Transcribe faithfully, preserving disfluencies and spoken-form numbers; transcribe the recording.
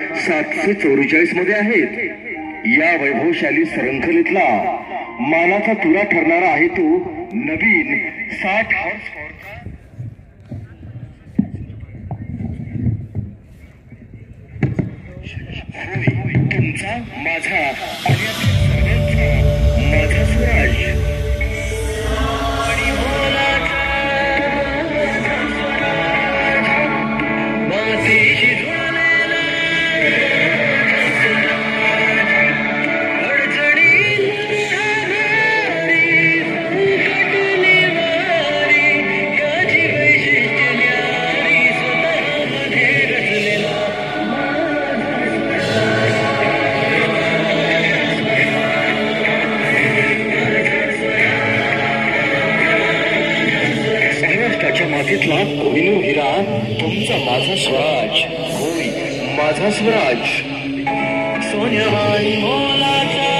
सातशे चौवेचाळीस मध्ये आहेत. या वैभवशाली सरंखलीतला मानाचा तुरा ठरणारा आहे तो नवीन साठ हॉर्स तुमचा माझा आणि माझा स्वराज. मातीतला कोहिनूर हिरा तुमचा माझा स्वराज. होय माझा स्वराज. सोन्या